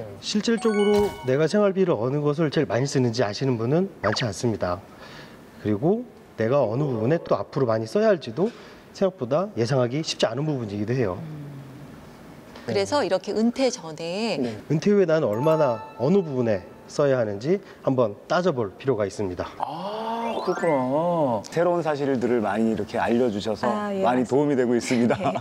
실질적으로 내가 생활비를 어느 것을 제일 많이 쓰는지 아시는 분은 많지 않습니다. 그리고 내가 어느 부분에 또 앞으로 많이 써야 할지도 생각보다 예상하기 쉽지 않은 부분이기도 해요. 그래서 이렇게 은퇴 전에 은퇴 후에 나는 얼마나 어느 부분에 써야 하는지 한번 따져볼 필요가 있습니다. 아, 그렇구나. 새로운 사실들을 많이 이렇게 알려주셔서 예, 많이 맞습니다. 도움이 되고 있습니다. 네.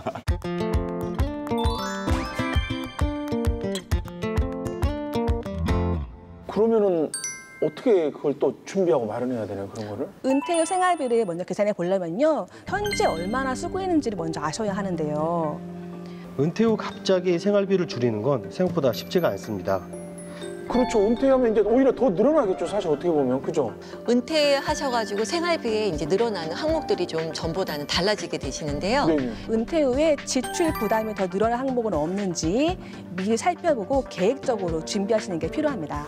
그러면은 어떻게 그걸 또 준비하고 마련해야 되나요, 그런 거를? 은퇴 후 생활비를 먼저 계산해 보려면요. 현재 얼마나 쓰고 있는지를 먼저 아셔야 하는데요. 은퇴 후 갑자기 생활비를 줄이는 건 생각보다 쉽지가 않습니다. 그렇죠. 은퇴하면 이제 오히려 더 늘어나겠죠, 사실 어떻게 보면. 그죠? 은퇴하셔가지고 생활비에 이제 늘어나는 항목들이 좀 전보다는 달라지게 되시는데요. 네. 은퇴 후에 지출 부담이 더 늘어날 항목은 없는지 미리 살펴보고 계획적으로 준비하시는 게 필요합니다.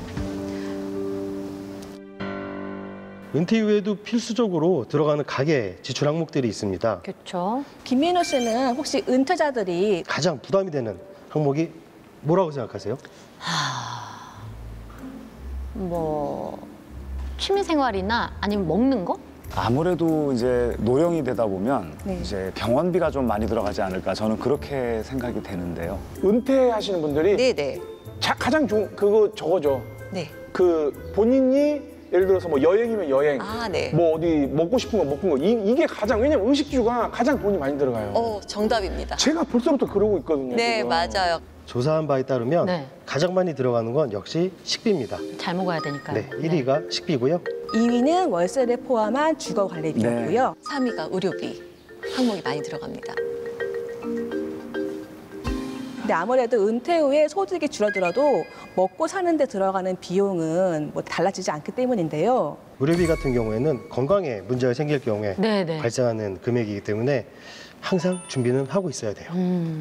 은퇴 이후에도 필수적으로 들어가는 가계 지출 항목들이 있습니다. 그렇죠. 김민호 씨는 혹시 은퇴자들이 가장 부담이 되는 항목이 뭐라고 생각하세요? 뭐 취미생활이나 아니면 먹는 거? 아무래도 이제 노령이 되다 보면 네. 이제 병원비가 좀 많이 들어가지 않을까 저는 그렇게 생각이 되는데요. 은퇴하시는 분들이 네네. 가장 좋은 그거 저거죠. 네. 그 본인이 예를 들어서 뭐 여행이면 여행, 아, 네. 뭐 어디 먹고 싶은 거 먹는 거 이게 가장 왜냐면 의식주가 가장 돈이 많이 들어가요. 정답입니다. 제가 벌써부터 그러고 있거든요. 네, 지금. 맞아요. 조사한 바에 따르면 네. 가장 많이 들어가는 건 역시 식비입니다. 잘 먹어야 되니까요. 네, 1위가 식비고요. 2위는 월세를 포함한 주거 관리비였고요. 3위가 의료비 항목이 많이 들어갑니다. 근데 아무래도 은퇴 후에 소득이 줄어들어도 먹고 사는 데 들어가는 비용은 뭐 달라지지 않기 때문인데요. 의료비 같은 경우에는 건강에 문제가 생길 경우에 네네. 발생하는 금액이기 때문에 항상 준비는 하고 있어야 돼요.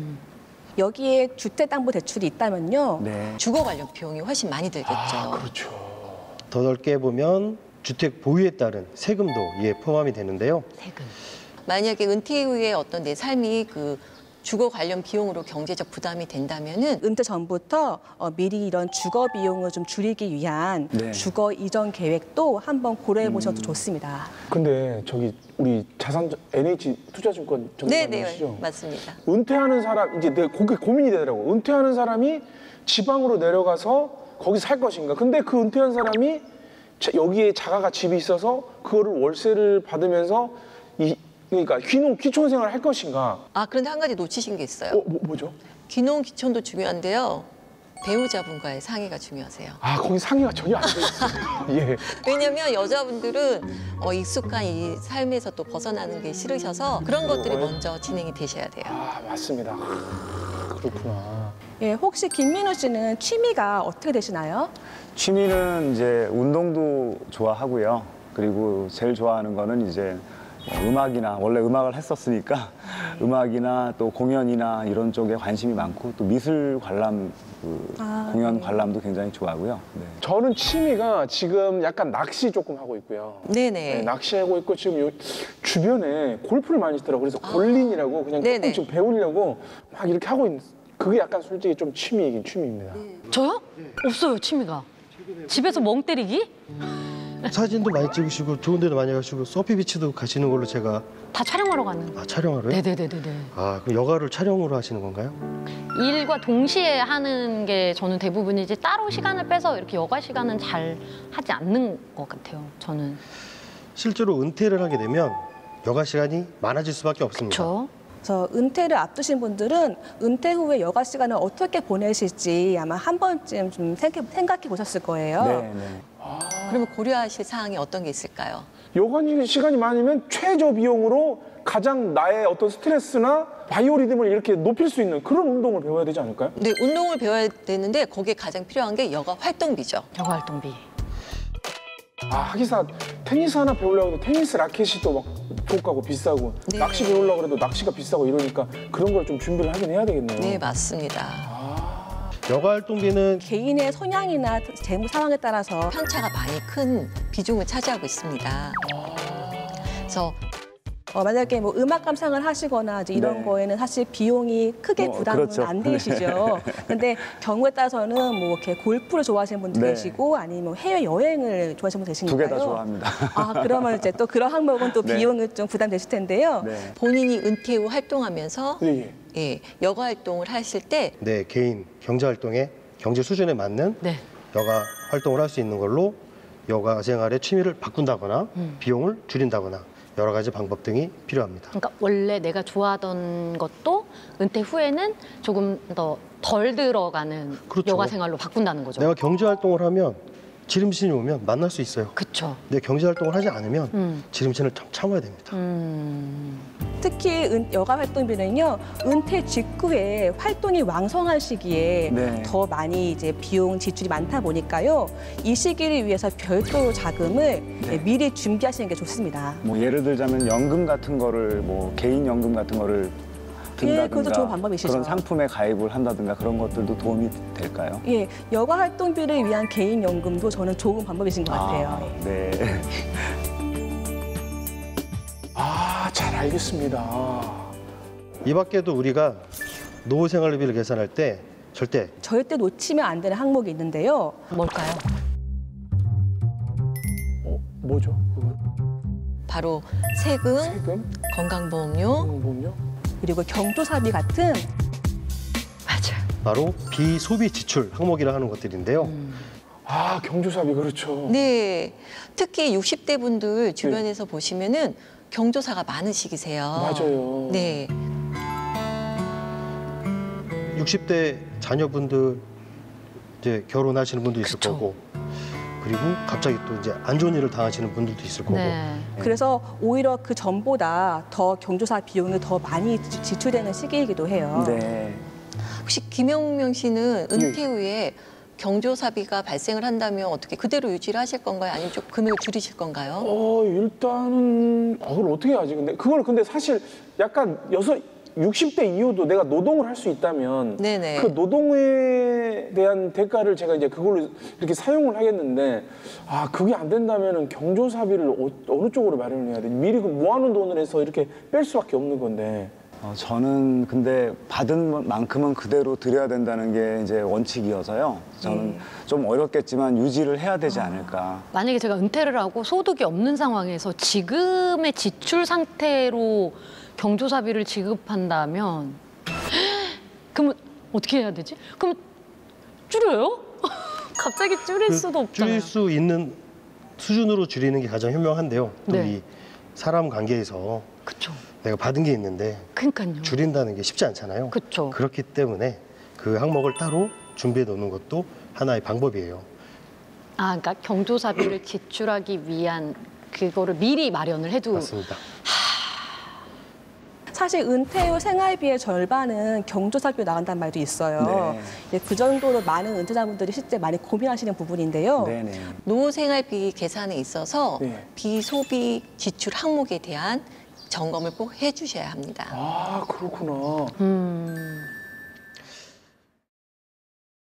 여기에 주택담보대출이 있다면요. 네. 주거 관련 비용이 훨씬 많이 들겠죠. 그렇죠. 더 넓게 보면 주택 보유에 따른 세금도 이에 포함이 되는데요. 세금. 만약에 은퇴 이후에 어떤 내 삶이 그 주거 관련 비용으로 경제적 부담이 된다면은 은퇴 전부터 미리 이런 주거 비용을 좀 줄이기 위한 네. 주거 이전 계획도 한번 고려해 보셔도 좋습니다. 근데 저기 우리 NH 투자증권 네네, 전문가시죠? 맞습니다. 은퇴하는 사람 이제 내가 그게 고민이 되더라고. 은퇴하는 사람이 지방으로 내려가서 거기 살 것인가? 근데 그 은퇴한 사람이 여기에 자가가 집이 있어서 그거를 월세를 받으면서 그러니까 귀촌 생활을 할 것인가? 그런데 한 가지 놓치신 게 있어요. 뭐죠? 귀농 귀촌도 중요한데요. 배우자분과의 상의가 중요하세요. 거기 상의가 전혀 안 돼 있어요. 예. 왜냐면 여자분들은 익숙한 이 삶에서 또 벗어나는 게 싫으셔서 그런 것들이 먼저 진행이 되셔야 돼요. 맞습니다. 그렇구나. 예, 혹시 김민호 씨는 취미가 어떻게 되시나요? 취미는 이제 운동도 좋아하고요. 그리고 제일 좋아하는 거는 이제 음악이나 원래 음악을 했었으니까 음악이나 또 공연이나 이런 쪽에 관심이 많고 또 미술 관람 공연 네. 관람도 굉장히 좋아하고요. 네. 저는 취미가 지금 약간 낚시 조금 하고 있고요. 네네. 네, 낚시하고 있고 지금 주변에 골프를 많이 치더라고요. 그래서 골린이라고 그냥 네네. 조금 지금 배우려고 막 이렇게 하고 있는 그게 약간 솔직히 좀 취미이긴 취미입니다. 저요? 없어요, 취미가. 집에서 멍 때리기? 사진도 많이 찍으시고 좋은 데도 많이 가시고 서피비치도 가시는 걸로 제가 다 촬영하러 가는. 촬영하러요? 네네네네. 그럼 여가를 촬영으로 하시는 건가요? 일과 동시에 하는 게 저는 대부분이지 따로 시간을 빼서 이렇게 여가 시간은 잘 하지 않는 것 같아요, 저는. 실제로 은퇴를 하게 되면 여가 시간이 많아질 수밖에 없습니다. 그렇죠. 그래서 은퇴를 앞두신 분들은 은퇴 후에 여가 시간을 어떻게 보내실지 아마 한 번쯤 좀 생각해 보셨을 거예요. 네. 그러면 고려하실 사항이 어떤 게 있을까요? 여가 시간이 많으면 최저 비용으로 가장 나의 어떤 스트레스나 바이오리듬을 이렇게 높일 수 있는 그런 운동을 배워야 되지 않을까요? 네, 운동을 배워야 되는데 거기에 가장 필요한 게 여가 활동비죠. 여가 활동비. 하기사 테니스 하나 배우려고 해도 테니스 라켓이 또 막 고가고 비싸고 네. 낚시 배우려고 해도 낚시가 비싸고 이러니까 그런 걸 좀 준비를 하긴 해야 되겠네요. 네, 맞습니다. 여가 활동비는 개인의 성향이나 재무 상황에 따라서 편차가 많이 큰 비중을 차지하고 있습니다. 그래서 만약에 뭐 음악 감상을 하시거나 이제 이런 네. 거에는 사실 비용이 크게 뭐, 부담은 그렇죠. 안 되시죠. 근데 경우에 따라서는 뭐 이렇게 골프를 좋아하시는 분도 네. 계시고 아니면 뭐 해외 여행을 좋아하시는 분 계시니까요. 두 개 다 좋아합니다. 아, 그러면 이제 또 그런 항목은 또 네. 비용이 좀 부담되실 텐데요. 네. 본인이 은퇴 후 활동하면서 예. 예, 여가 활동을 하실 때 내 개인 경제 활동에 경제 수준에 맞는 네. 여가 활동을 할 수 있는 걸로 여가 생활의 취미를 바꾼다거나 비용을 줄인다거나 여러 가지 방법 등이 필요합니다. 그러니까 원래 내가 좋아하던 것도 은퇴 후에는 조금 더 덜 들어가는 그렇죠. 여가 생활로 바꾼다는 거죠. 내가 경제 활동을 하면 지름신이 오면 만날 수 있어요. 그쵸. 근데 경제 활동을 하지 않으면 지름신을 참 참아야 됩니다. 특히 여가 활동비는요, 은퇴 직후에 활동이 왕성한 시기에 네. 더 많이 이제 비용 지출이 많다 보니까요, 이 시기를 위해서 별도로 자금을 미리 준비하시는 게 좋습니다. 뭐 예를 들자면 연금 같은 거를 뭐 개인 연금 같은 거를 든다든가 그것도 좋은 방법이시죠. 그런 상품에 가입을 한다든가 그런 것들도 도움이 될까요? 예, 여가 활동비를 위한 개인 연금도 저는 좋은 방법이신 것 같아요. 네. 아, 잘 알겠습니다. 이 밖에도 우리가 노후 생활비를 계산할 때 절대 절대 놓치면 안 되는 항목이 있는데요. 뭘까요? 뭐죠? 그건? 바로 세금, 세금? 건강보험료, 보험료? 그리고 경조사비 같은 맞아요. 바로 비소비 지출 항목이라 하는 것들인데요. 아, 경조사비 그렇죠. 네, 특히 60대 분들 주변에서 보시면은 경조사가 많으시기세요. 맞아요. 네, 60대 자녀분들 이제 결혼하시는 분도 있을 그쵸. 거고, 그리고 갑자기 또 이제 안 좋은 일을 당하시는 분들도 있을 거고. 네. 그래서 오히려 그 전보다 더 경조사 비용이 더 많이 지출되는 시기이기도 해요. 네. 혹시 김영명 씨는 은퇴 후에 경조사비가 발생을 한다면 어떻게 그대로 유지를 하실 건가요? 아니면 좀 금액을 줄이실 건가요? 일단은 그걸 어떻게 하지? 근데 사실 약간 60대 이후도 내가 노동을 할 수 있다면 네네. 그 노동에 대한 대가를 제가 이제 그걸로 이렇게 사용을 하겠는데 그게 안 된다면은 경조사비를 어느 쪽으로 마련을 해야 돼? 미리 그 모아놓은 돈을 해서 이렇게 뺄 수밖에 없는 건데. 저는 근데 받은 만큼은 그대로 드려야 된다는 게 이제 원칙이어서요. 저는 좀 어렵겠지만 유지를 해야 되지 않을까. 만약에 제가 은퇴를 하고 소득이 없는 상황에서 지금의 지출 상태로 경조사비를 지급한다면 그러면 어떻게 해야 되지? 그럼 줄여요? 갑자기 줄일 수도 없잖아요. 줄일 수 있는 수준으로 줄이는 게 가장 현명한데요. 또 네. 이 사람 관계에서 그쵸. 내가 받은 게 있는데 그러니까요. 줄인다는 게 쉽지 않잖아요. 그쵸. 그렇기 때문에 그 항목을 따로 준비해 놓는 것도 하나의 방법이에요. 그러니까 경조사비를 지출하기 위한 그거를 미리 마련을 해두고. 맞습니다. 사실 은퇴 후 생활비의 절반은 경조사비로 나간다는 말도 있어요. 네. 그 정도로 많은 은퇴자분들이 실제 많이 고민하시는 부분인데요. 네네. 노후 생활비 계산에 있어서 네. 비소비 지출 항목에 대한 점검을 꼭 해주셔야 합니다. 그렇구나.